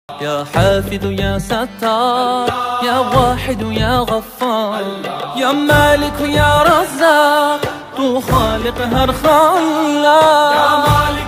يا حافظ يا ستار، يا واحد يا غفار، يا مالك يا رزاق، تو خالق هر خلاق.